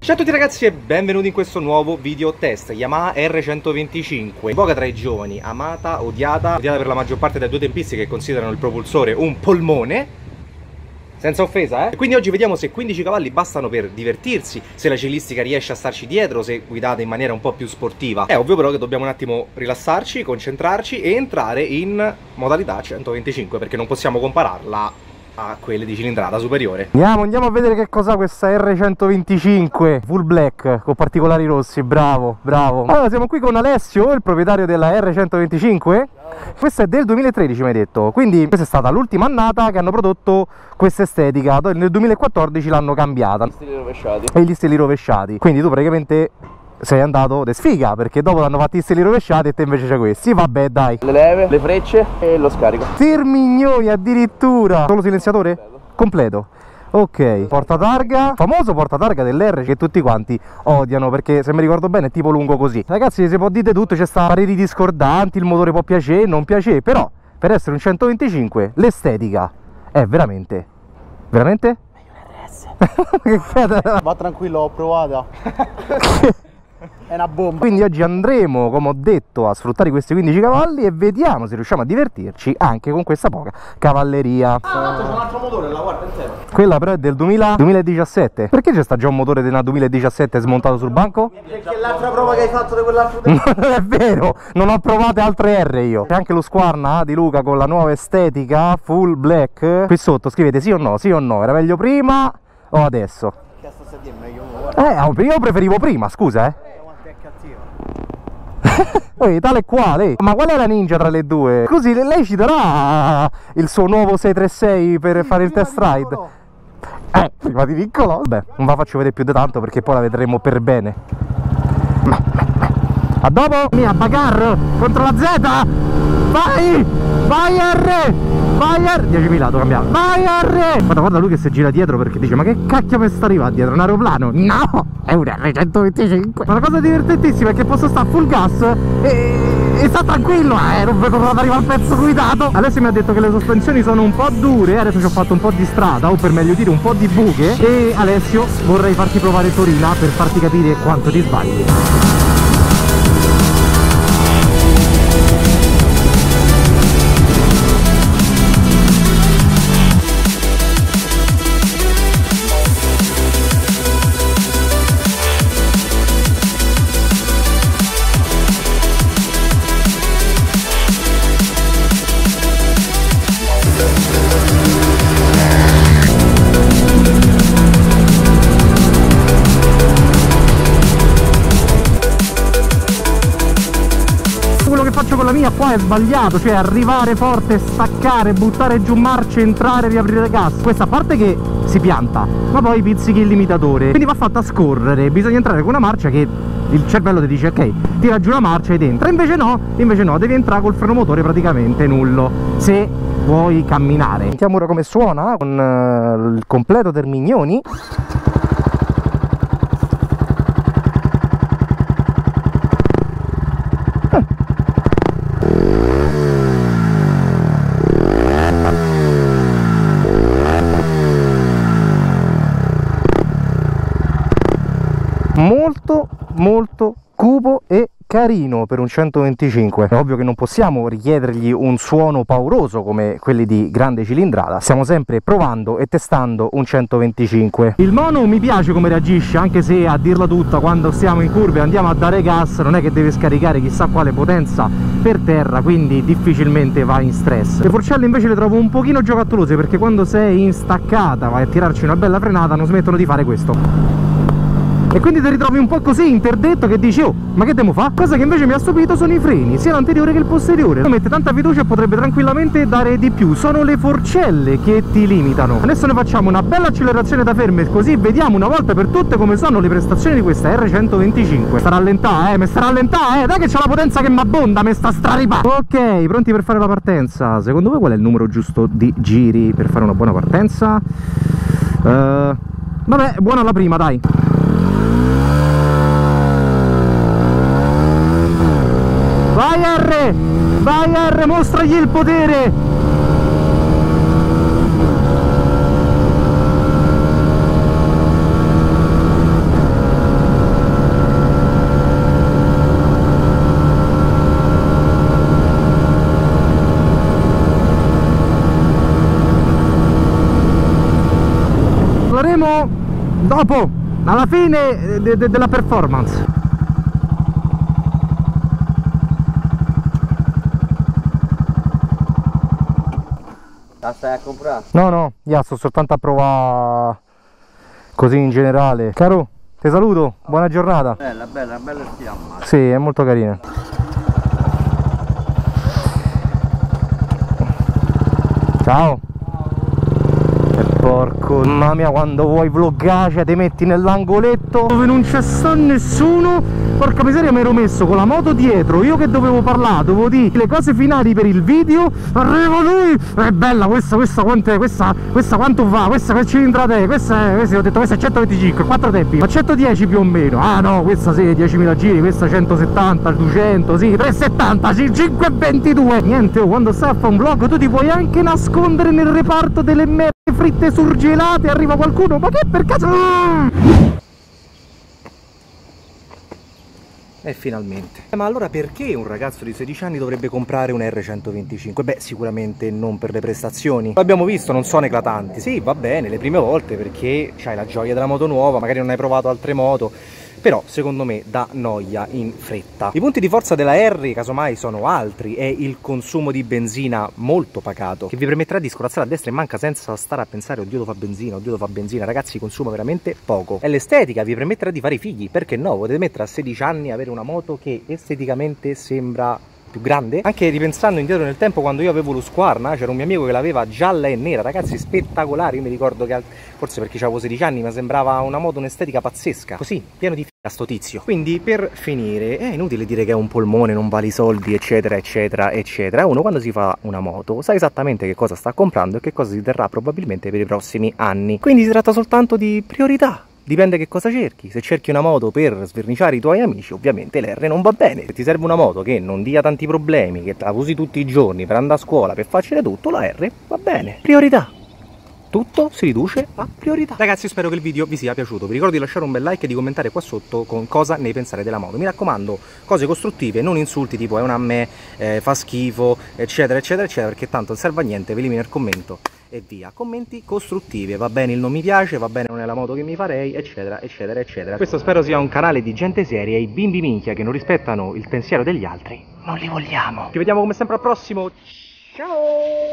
Ciao a tutti ragazzi e benvenuti in questo nuovo video test Yamaha R125. Voga tra i giovani, amata, odiata per la maggior parte dai due tempisti che considerano il propulsore un polmone. Senza offesa, E quindi oggi vediamo se 15 cavalli bastano per divertirsi, se la ciclistica riesce a starci dietro, se guidate in maniera un po' più sportiva. È ovvio però che dobbiamo un attimo rilassarci, concentrarci e entrare in modalità 125, perché non possiamo compararla a quelle di cilindrata superiore. Andiamo a vedere che cos'ha questa R125 full black con particolari rossi. Bravo. Allora siamo qui con Alessio, il proprietario della R125. Questa è del 2013 mi hai detto, quindi questa è stata l'ultima annata che hanno prodotto questa estetica. Nel 2014 l'hanno cambiata. Gli stili rovesciati. Quindi tu praticamente sei andato de sfiga, perché dopo l'hanno fatti gli stili rovesciati e te invece c'è questi. Vabbè dai, le leve, le frecce e lo scarico. Termignoni addirittura. Solo silenziatore? Completo. Ok, portatarga, famoso portatarga dell'R che tutti quanti odiano, perché se mi ricordo bene è tipo lungo così. Ragazzi, si può dire tutto, c'è sta pareri discordanti, il motore può piacere, non piacere, però per essere un 125 l'estetica è veramente meglio RS. Va tranquillo, ho provata. È una bomba. Quindi oggi andremo, come ho detto, a sfruttare questi 15 cavalli e vediamo se riusciamo a divertirci anche con questa poca cavalleria. C'è un altro motore, la guarda intero. Quella però è del 2017. Perché c'è sta già un motore del 2017 smontato sul banco? Perché l'altra prova che hai fatto di quell'altro Non è vero, non ho provate altre R io. C'è anche lo Squarna di Luca con la nuova estetica full black. Qui sotto scrivete sì o no, era meglio prima o adesso? Che sta di meglio. Io preferivo prima, scusa tale e quale. Ma qual è la ninja tra le due? Così lei ci darà il suo nuovo 636 per fare il test ride. Prima di piccolo. Vabbè, non la faccio vedere più di tanto perché poi la vedremo per bene. A dopo. Mia bagarre contro la Z. Vai R. 10.000 devo cambiare. Vai R. Guarda lui che si gira dietro perché dice: ma che cacchio mi sta arrivando dietro? Un aeroplano? No, è un R125. Ma la cosa divertentissima è che posso stare a full gas e sta tranquillo, non vedo ad arrivare al pezzo guidato. Alessio mi ha detto che le sospensioni sono un po' dure. Adesso ci ho fatto un po' di strada, o per meglio dire un po' di buche. E Alessio, vorrei farti provare Torina per farti capire quanto ti sbagli. Con la mia qua è sbagliato, cioè arrivare forte, staccare, buttare giù marce, entrare, riaprire gas. Questa parte che si pianta, ma poi pizzichi il limitatore, quindi va fatta scorrere. Bisogna entrare con una marcia che il cervello ti dice ok, tira giù la marcia ed entra. Invece no, devi entrare col freno motore praticamente nullo se vuoi camminare. Sentiamo ora come suona con il completo Termignoni. Molto cupo e carino per un 125. È ovvio che non possiamo richiedergli un suono pauroso come quelli di grande cilindrata. Stiamo sempre provando e testando un 125. Il mono mi piace come reagisce, anche se a dirla tutta, quando stiamo in curva e andiamo a dare gas non è che deve scaricare chissà quale potenza per terra, quindi difficilmente va in stress. Le forcelle invece le trovo un pochino giocattolose, perché quando sei in staccata vai a tirarci una bella frenata non smettono di fare questo. E quindi ti ritrovi un po' così interdetto che dici: oh, ma che devo fare? Cosa che invece mi ha stupito sono i freni, sia l'anteriore che il posteriore. Non mette tanta fiducia e potrebbe tranquillamente dare di più. Sono le forcelle che ti limitano. Adesso ne facciamo una bella accelerazione da ferme, così vediamo una volta per tutte come sono le prestazioni di questa R125. Sta rallentare, mi sta rallentare, dai che c'è la potenza che mi abbonda, mi sta straripando. Ok, pronti per fare la partenza. Secondo voi qual è il numero giusto di giri per fare una buona partenza? Vabbè, buona la prima, dai. Vai R! Vai R, mostragli il potere! faremo dopo, alla fine della performance. La stai a comprare? No, io sto soltanto a provare così in generale. Caro, ti saluto, buona giornata. Bella stiamma. Sì, è molto carina. Ciao. E porco, mamma mia, quando vuoi vloggare, cioè, ti metti nell'angoletto dove non c'è sta nessuno. Porca miseria, mi ero messo con la moto dietro, io che dovevo parlare, dovevo dire le cose finali per il video. Arriva lui, è bella questa quanto è, questa quanto va, questa che cilindrata è, questa ho detto questa è 125, 4 tempi, ma 110 più o meno. Ah no, questa sì, 10.000 giri, questa 170, 200, sì, 370, sì, 522. Niente, oh, quando stai a fare un vlog tu ti puoi anche nascondere nel reparto delle merde fritte surgelate, arriva qualcuno, ma che per caso... E finalmente. Ma allora perché un ragazzo di 16 anni dovrebbe comprare un R125? Beh, sicuramente non per le prestazioni. L'abbiamo visto, non sono eclatanti. Sì, va bene, le prime volte perché c'hai la gioia della moto nuova, magari non hai provato altre moto, però secondo me dà noia in fretta. I punti di forza della R casomai sono altri, è il consumo di benzina molto pacato, che vi permetterà di scorazzare a destra e manca senza stare a pensare oddio lo fa benzina, oddio lo fa benzina. Ragazzi, consuma veramente poco. E l'estetica vi permetterà di fare i fighi, perché no? Potete mettere a 16 anni avere una moto che esteticamente sembra più grande. Anche ripensando indietro nel tempo, quando io avevo lo Squarna, c'era un mio amico che l'aveva gialla e nera, ragazzi, spettacolare. Io mi ricordo che forse perché avevo 16 anni mi sembrava una moto, un'estetica pazzesca, così, pieno di figa sto tizio. Quindi per finire è inutile dire che è un polmone, non vale i soldi, eccetera eccetera eccetera. Uno quando si fa una moto sa esattamente che cosa sta comprando e che cosa si terrà probabilmente per i prossimi anni. Quindi si tratta soltanto di priorità. Dipende che cosa cerchi. Se cerchi una moto per sverniciare i tuoi amici, ovviamente l'R non va bene. Se ti serve una moto che non dia tanti problemi, che la usi tutti i giorni per andare a scuola, per farci tutto, la R va bene. Priorità. Tutto si riduce a priorità. Ragazzi, spero che il video vi sia piaciuto. Vi ricordo di lasciare un bel like e di commentare qua sotto con cosa ne pensate della moto. Mi raccomando, cose costruttive, non insulti tipo è una a me, fa schifo, eccetera eccetera eccetera, perché tanto non serve a niente, vi elimino il commento e via. Commenti costruttivi, va bene il non mi piace, va bene non è la moto che mi farei, eccetera eccetera eccetera. Questo spero sia un canale di gente seria e i bimbi minchia che non rispettano il pensiero degli altri non li vogliamo. Ci vediamo come sempre al prossimo. Ciao!